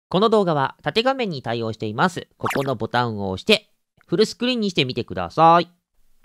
この動画は縦画面に対応しています。ここのボタンを押して、フルスクリーンにしてみてください。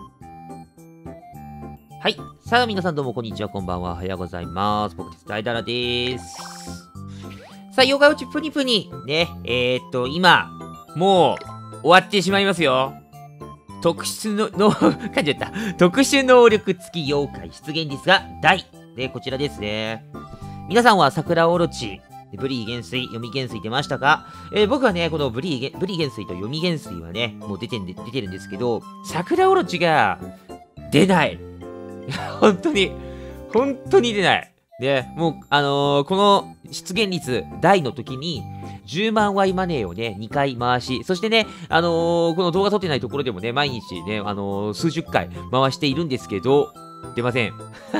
はい。さあ、皆さんどうもこんにちは、こんばんは。おはようございます。僕です。大だらです。さあ、妖怪ウォッチプニプニ。ね、今、もう、終わってしまいますよ。特殊噛んじゃった。特殊能力付き妖怪出現率が大。で、こちらですね。皆さんは桜オロチ、ブリー元帥、読み元帥出ましたか？僕はね、このブリー元帥と読み元帥はね、もう出てるんですけど、桜オロチが出ない。本当に出ない。で、もう、この出現率大の時に、10万ワイマネーをね、2回回し、そしてね、この動画撮ってないところでもね、毎日ね、数十回回しているんですけど、出ません。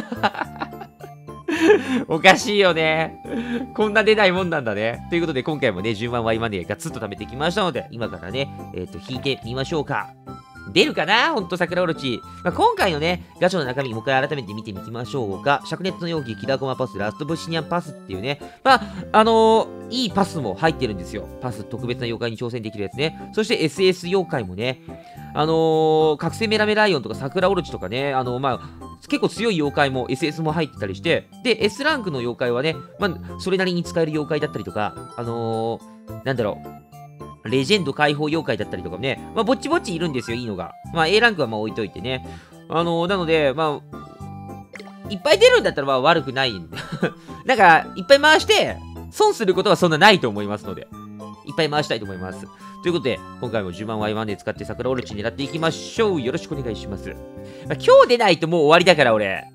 おかしいよね。こんな出ないもんなんだね。ということで、今回もね、10万ワイマネーガツッと貯めてきましたので、今からね、引いてみましょうか。出るかなほんと桜オロチ。今回のね、ガチャの中身、もう一回改めて見てみましょうか。灼熱の容器、キラコマパス、ラストブシニアンパスっていうね、いいパスも入ってるんですよ。パス、特別な妖怪に挑戦できるやつね。そして SS 妖怪もね、覚醒メラメライオンとか桜オロチとかね、結構強い妖怪も SS も入ってたりして、で、S ランクの妖怪はね、それなりに使える妖怪だったりとか、なんだろう、レジェンド解放妖怪だったりとかね、ぼっちぼっちいるんですよ、いいのが。A ランクは置いといてね。なので、いっぱい出るんだったら悪くない。なんか、いっぱい回して、損することはそんなないと思いますので、いっぱい回したいと思います。ということで、今回も10万ワイマンで使って桜オロチ狙っていきましょう。よろしくお願いします。今日出ないともう終わりだから、俺。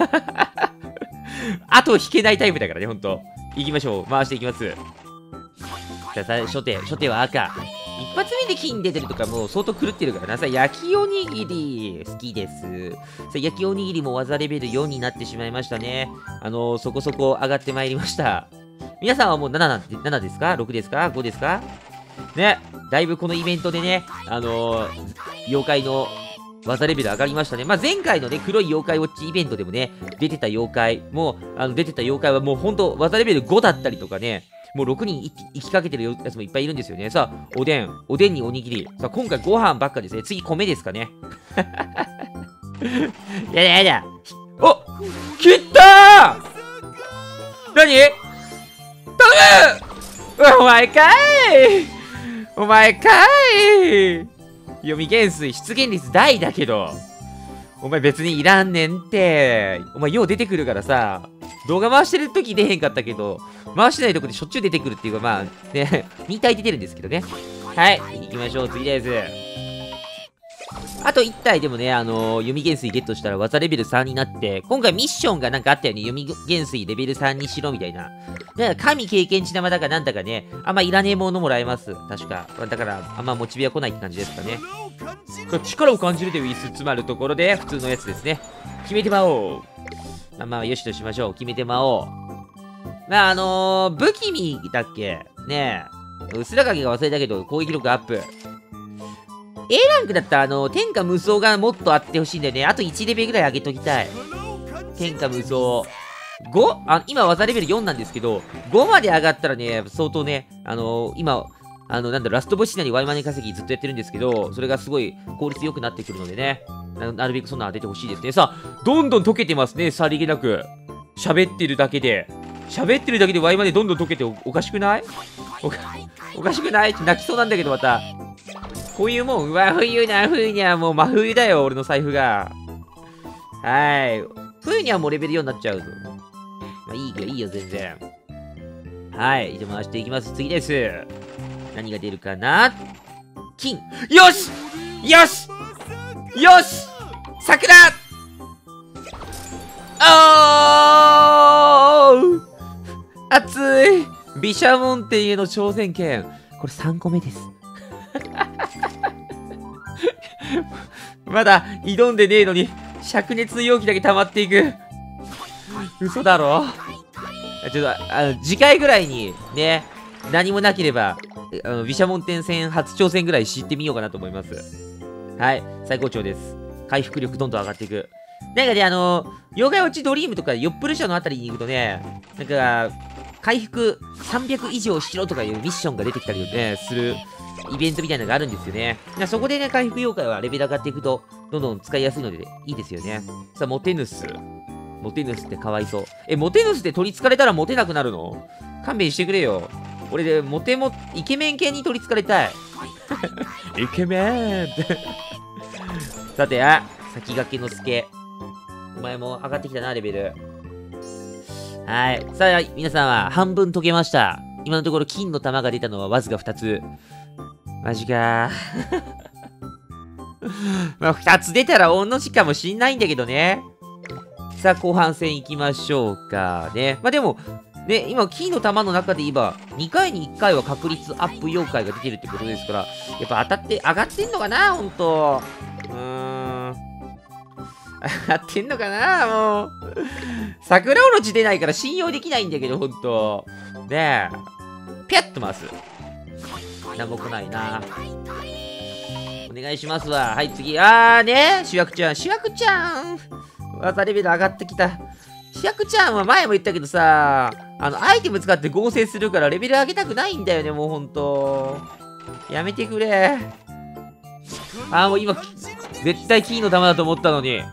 あと引けないタイプだからね、ほんと。行きましょう。回していきます。初手は赤。一発目で金出てるとかもう相当狂ってるからな。焼きおにぎり好きです。焼きおにぎりも技レベル4になってしまいましたね。そこそこ上がってまいりました。皆さんはもう7ですか ?6 ですか ?5 ですかね。だいぶこのイベントでね、妖怪の技レベル上がりましたね。前回のね、黒い妖怪ウォッチイベントでもね、出てた妖怪はもうほんと技レベル5だったりとかね、もう6人生きかけてるやつもいっぱいいるんですよね。さあ、おでんにおにぎり。さあ、今回ご飯ばっかですね。次、米ですかね。やだ。お切ったー何頼むお前かい読み元帥出現率大だけど、お前別にいらんねんって。お前よう出てくるからさ、動画回してる時出へんかったけど、回してないとこでしょっちゅう出てくるっていうか、ね、2体出てるんですけどね。はい、行きましょう、次です。あと1体でもね、読み元帥ゲットしたら技レベル3になって、今回ミッションがなんかあったよね。読み元帥レベル3にしろみたいな。だから神経験値玉だかなんだかね、あんまいらねえものもらえます。確か。だから、あんまモチベは来ないって感じですかね。力を感じるという椅子詰まるところで、普通のやつですね。決めてまおう。よしとしましょう。決めてまおう。不気味だっけねえ。薄ら影が忘れたけど、攻撃力アップ。A ランクだったら、天下無双がもっとあってほしいんだよね。あと1レベルぐらい上げときたい。天下無双。5? 今技レベル4なんですけど、5まで上がったらね、相当ね、今、ラストボスシナにワイマネ稼ぎずっとやってるんですけど、それがすごい効率良くなってくるのでね、なるべくそんなの当ててほしいですね。さあ、どんどん溶けてますね、さりげなく。喋ってるだけでワイマネどんどん溶けておかしくないおかしくない泣きそうなんだけど、また。こういうもん、冬にはもう真冬だよ、俺の財布が。はい。冬にはもうレベル4になっちゃうぞ。いいよ、全然。はい。じゃあ回していきます。次です。何が出るかな？金。よし桜熱い毘沙門天への挑戦権。これ3個目です。まだ挑んでねえのに、灼熱の容器だけ溜まっていく。嘘だろ。ちょっと、次回ぐらいに、ね、何もなければ、毘沙門天戦初挑戦ぐらい知ってみようかなと思います。はい、最高潮です。回復力どんどん上がっていく。なんかね、妖怪ウォッチドリームとか、ヨップル社のあたりに行くとね、なんか、 回復300以上しろとかいうミッションが出てきたりね、するイベントみたいなのがあるんですよね。そこでね、回復妖怪はレベル上がっていくと、どんどん使いやすいので、いいですよね。さあ、モテヌス。モテヌスってかわいそう。モテヌスって取り憑かれたらモテなくなるの？勘弁してくれよ。俺で、イケメン系に取り憑かれたい。イケメンってさて、先駆けの助。お前も上がってきたな、レベル。はい。さあ、皆さんは半分解けました。今のところ金の玉が出たのはわずか2つ。マジかまあ、2つ出たら御の字かもしんないんだけどね。さあ、後半戦行きましょうかね。まあでも、ね、今、金の玉の中で言えば、2回に1回は確率アップ妖怪が出てるってことですから、やっぱ当たって、上がってんのかな、ほんと。上がってんのかな、もう。桜オロチ出ないから信用できないんだけど、ほんと。ねえ。ピャッと回す。なんも来ないな。お願いしますわ。はい、次。ね、主役ちゃん。主役ちゃん。技レベル上がってきた。主役ちゃんは前も言ったけどさ、アイテム使って合成するからレベル上げたくないんだよね、もうほんと。やめてくれ。もう今、絶対金の玉だと思ったのに。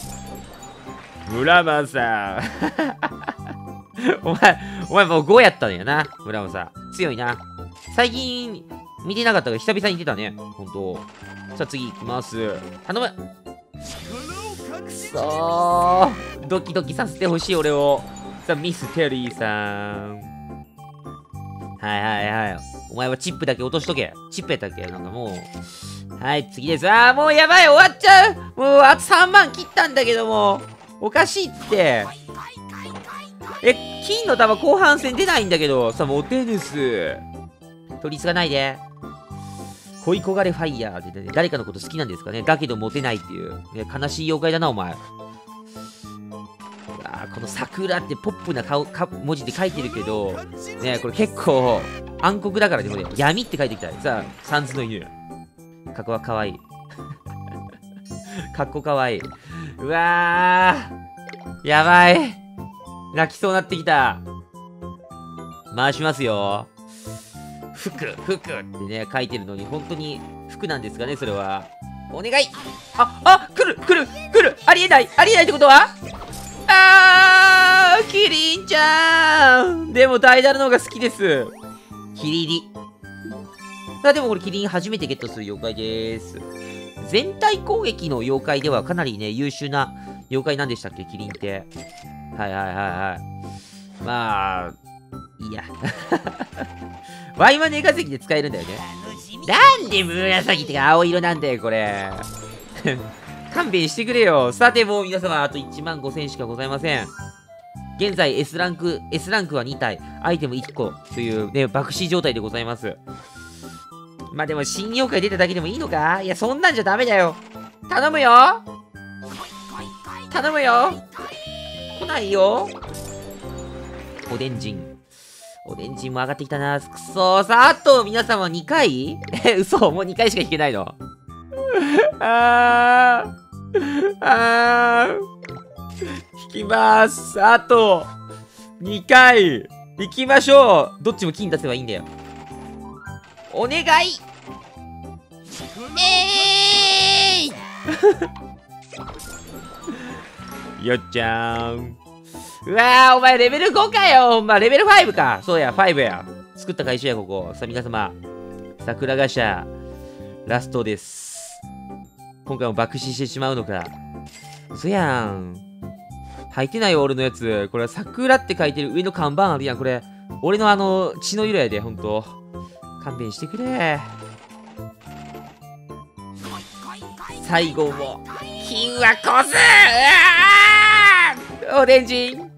村マンさん。お前もう5やったんやな、村マンさん。強いな。最近、見てなかったから久々に出たね、ほんと。さあ次行きます。頼む。くそー、ドキドキさせてほしい俺を。さあミステリーさん。はい。お前はチップだけ落としとけ。チップやったっけ、なんかもう。はい、次です。もうやばい、終わっちゃう。もうあと3万切ったんだけども、おかしいって。金の玉後半戦出ないんだけど。さあ、モテヌス。取りつかないで。恋焦がれファイヤーで、ね、誰かのこと好きなんですかね。だけどモテないっていう、ね、悲しい妖怪だな、お前。この桜ってポップな文字で書いてるけど、ね、これ結構暗黒だからね、これ闇って書いてきた。さあ、サンズの犬。かっこはかわいい。かっこかわいい。うわー、やばい。泣きそうなってきた。回しますよ。服ってね、書いてるのに、本当に服なんですかね、それは。お願い。来るありえないってことは、キリンちゃん。でも、ダイダルの方が好きです。キリリ。さあ、でもこれキリン初めてゲットする妖怪です。全体攻撃の妖怪ではかなりね、優秀な妖怪なんでしたっけ、キリンって。はい。まあ、いいや。ワイマネガ石で使えるんだよね。なんで紫ってか青色なんだよ、これ。勘弁してくれよ。さてもう皆様、あと15000しかございません。現在 S ランクは2体、アイテム1個というね、爆死状態でございます。まあでも新妖怪出ただけでもいいのか？いや、そんなんじゃダメだよ。頼むよ。来ないよ。おでんじんも上がってきたな。くそー。さあ、あと皆様2回嘘、もう2回しか引けないの。引きます。あと2回引きましょう。どっちも金出せばいいんだよ。お願い。よっちゃーん。うわー、お前レベル5かよ。ほんまレベル5か。そうや、5や。作った会社や、ここ。さあ皆様、桜ガシャラストです。今回も爆死してしまうのか。嘘やん。入ってないよ、俺のやつ。これ桜って書いてる上の看板あるやん。これ俺の血の色やで、ほんと。勘弁してくれ。最後も金はこす。おでんじん。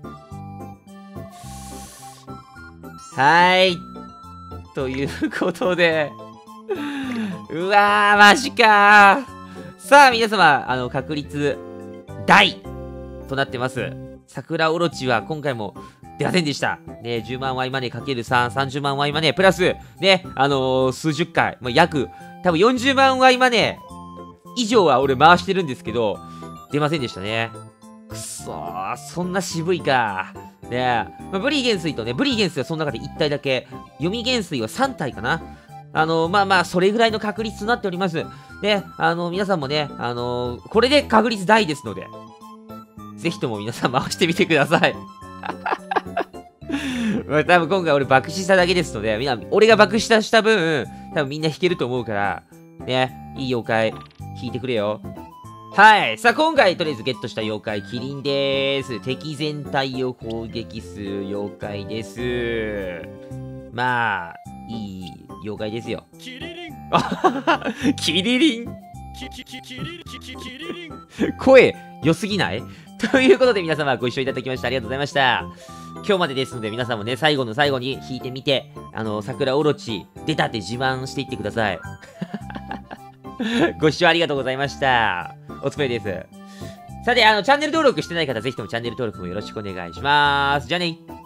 ということで、うわー、マジかー。さあ皆様、確率大となってます。桜オロチは今回も出ませんでした。ね、10万ワイマネー ×3、30万ワイマネープラス、ね、数十回、約、多分40万ワイマネー以上は俺回してるんですけど、出ませんでしたね。くそー、そんな渋いか。 で、まあ、ブリー元帥とね、ブリー元帥はその中で1体だけ、読み元帥は3体かな。まあまあ、それぐらいの確率となっております。で、皆さんもね、これで確率大ですので、ぜひとも皆さん回してみてください。まあ、多分今回俺爆死しただけですので、俺が爆死した分、多分みんな引けると思うから、ね、いい妖怪、引いてくれよ。はい。さあ、今回とりあえずゲットした妖怪、キリンでーす。敵全体を攻撃する妖怪です。まあ、いい妖怪ですよ。キリリンキリリン声、良すぎないということで皆様ご一緒いただきましてありがとうございました。今日までですので皆さんもね、最後の最後に引いてみて、桜オロチ、出たって自慢していってください。ご視聴ありがとうございました。お疲れです。さて、チャンネル登録してない方、ぜひともチャンネル登録もよろしくお願いします。じゃあね。